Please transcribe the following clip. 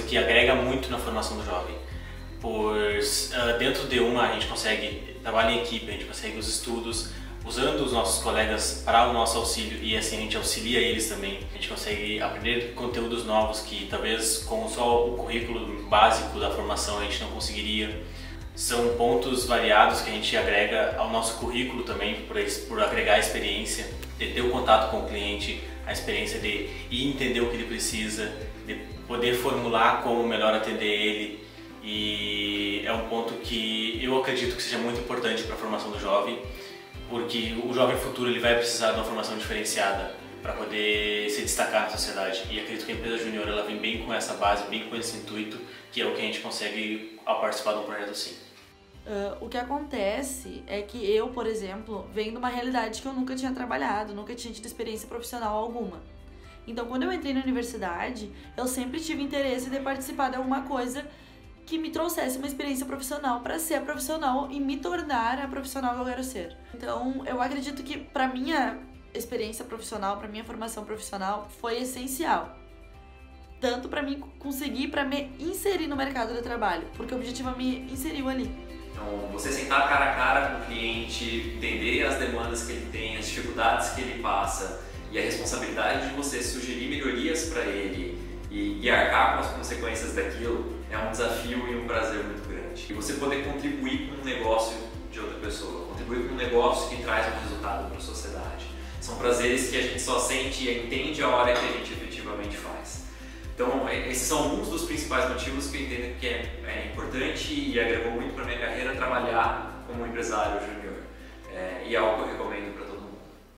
que agrega muito na formação do jovem. Dentro de uma a gente consegue trabalhar em equipe, a gente consegue os estudos, usando os nossos colegas para o nosso auxílio e assim a gente auxilia eles também. A gente consegue aprender conteúdos novos que talvez com só o currículo básico da formação a gente não conseguiria. São pontos variados que a gente agrega ao nosso currículo também, por agregar a experiência, de ter o contato com o cliente, a experiência de ir entender o que ele precisa, de poder formular como melhor atender ele. E é um ponto que eu acredito que seja muito importante para a formação do jovem, porque o jovem futuro ele vai precisar de uma formação diferenciada para poder se destacar na sociedade. E acredito que a empresa júnior ela vem bem com essa base, bem com esse intuito, que é o que a gente consegue ao participar de um projeto assim. O que acontece é que eu, por exemplo, venho de uma realidade que eu nunca tinha trabalhado, nunca tinha tido experiência profissional alguma. Então, quando eu entrei na universidade, eu sempre tive interesse de participar de alguma coisa que me trouxesse uma experiência profissional para ser a profissional e me tornar a profissional que eu quero ser. Então, eu acredito que para minha experiência profissional, para minha formação profissional, foi essencial. Tanto para mim conseguir, para me inserir no mercado de trabalho, porque o objetivo é me inseriu ali. Então, você sentar cara a cara com o cliente, entender as demandas que ele tem, as dificuldades que ele passa e a responsabilidade de você sugerir melhorias para ele e arcar com as consequências daquilo é um desafio e um prazer muito grande. E você poder contribuir com um negócio de outra pessoa, contribuir com um negócio que traz um resultado para a sociedade. São prazeres que a gente só sente e entende a hora que a gente efetivamente faz. Então, esses são alguns dos principais motivos que eu entendo que é importante e agregou muito para a minha carreira trabalhar como empresário júnior. E é algo que eu recomendo.